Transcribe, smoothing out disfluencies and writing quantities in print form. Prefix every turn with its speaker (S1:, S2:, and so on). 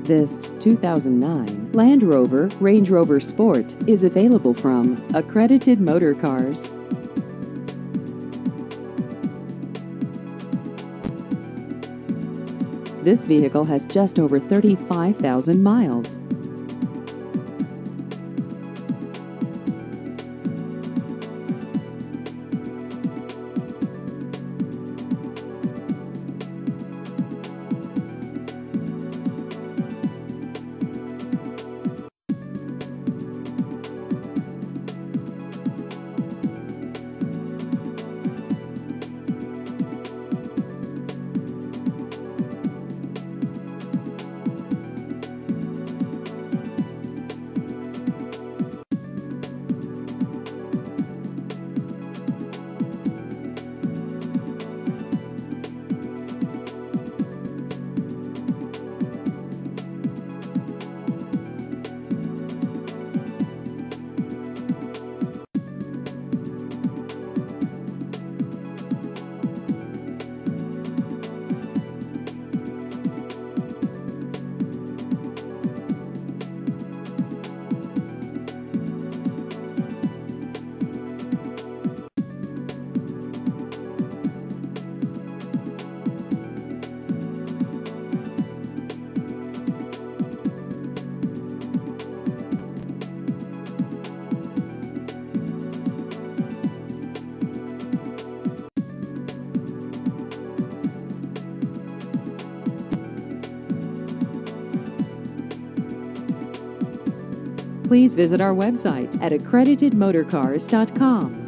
S1: This 2009 Land Rover Range Rover Sport is available from Accredited Motor Cars. This vehicle has just over 35,000 miles. Please visit our website at accreditedmotorcars.com.